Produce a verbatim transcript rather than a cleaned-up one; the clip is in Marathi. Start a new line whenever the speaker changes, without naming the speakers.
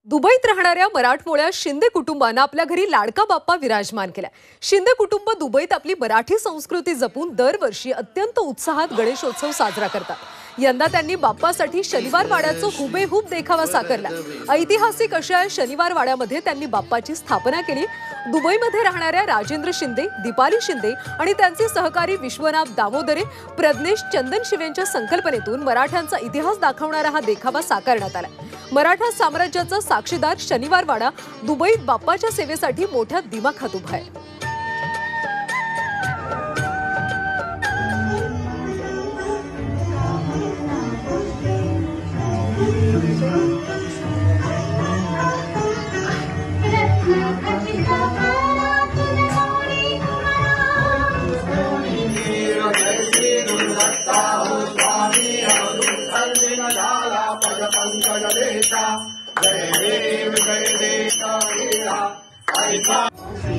दुबईत राहणाऱ्या मराठमोळ्या शिंदे कुटुंबाने आपल्या घरी लाडका बाप्पा विराजमान केला। शिंदे कुटुंब दुबईत आपली मराठी संस्कृती जपून दरवर्षी अत्यंत उत्साहात गणेशोत्सव साजरा करतात। यंदा त्यांनी बाप्पासाठी शनिवार वाड्याचा हुबेहूब देखावा साकारला। ऐतिहासिक अशा शनिवार वाड्यामध्ये त्यांनी बाप्पाची स्थापना केली। दुबईमध्ये राहणाऱ्या राजेंद्र शिंदे, दीपाली शिंदे आणि त्यांचे सहकारी विश्वनाथ दामोदरे, प्रज्ञेश चंदनशिवेंच्या संकल्पनेतून मराठ्यांचा इतिहास दाखवणारा हा देखावा साकारण्यात आला। मराठा साम्राज्याचा साक्षीदार शनिवार वाडा दुबईत बाप्पाच्या सेवेसाठी मोठ्या दिमाखात उभा आहे।
जय देव जय देव